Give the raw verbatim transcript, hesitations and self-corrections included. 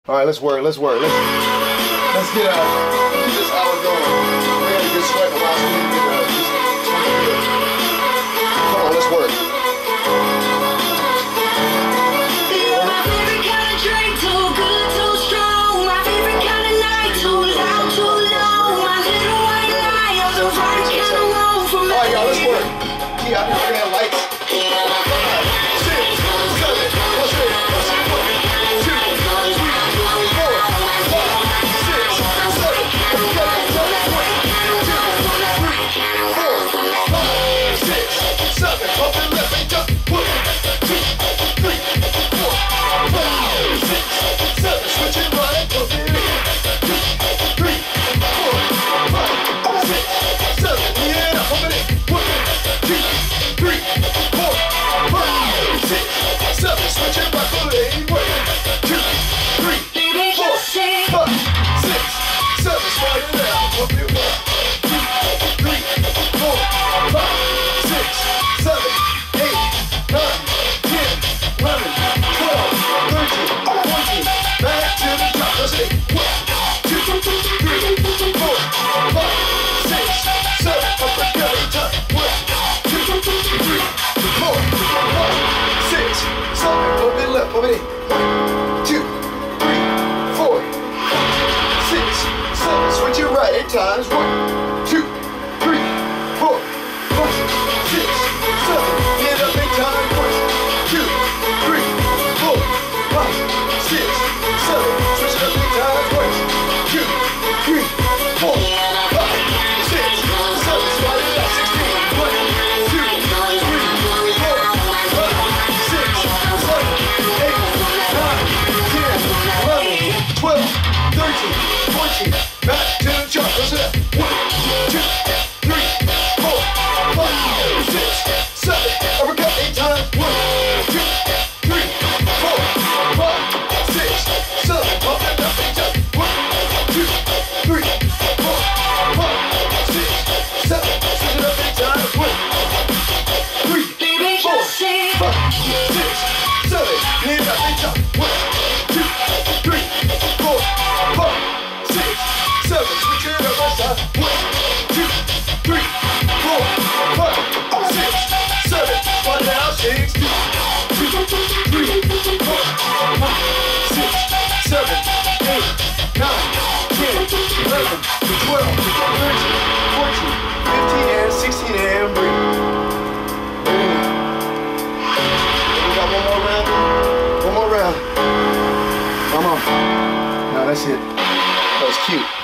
All right, let's work. Let's work. Let's let's get uh keep this hour going. We gotta get sweat while we get uh, just twenty good. Come on, let's work. Feel my favorite kind of drink, too good, too strong. My favorite kind of night, too loud, too long. My little white lie, I'm the right kind of wrong for me. All right, y'all, let's work. Yeah, I can have lights. Over there. One, two, three, four, five, six, seven. Switch it right eight times. One, two, three, four, five, six, seven. Get up eight times. One, two, three, four, five, six, seven. Switch it up eight times. One, two, three, four, five, six, seven. Slide it out. Sixteen. One, two, three, four, five, six, seven. twelve, thirteen, fourteen, back to the chart. Let's hit it. one, two, three, four, five, six, seven. Uppercut eight times. one, two, three, four, five, six, seven. Up and down eight times. one, two, three, four, five, six, seven. Switch it up eight times. one, three, four, five, six, seven. Hand up eight times. one, two, three, four, five, six, seven. Switch it up right side. One, two, three, four, five, six, seven. Slide down. Six, two, two, three, four, five, six, seven, eight, nine, ten, eleven, twelve, thirteen, fourteen, fifteen, and sixteen, and breathe. We got one more round. One more round. Come on. No, that's it. That was cute.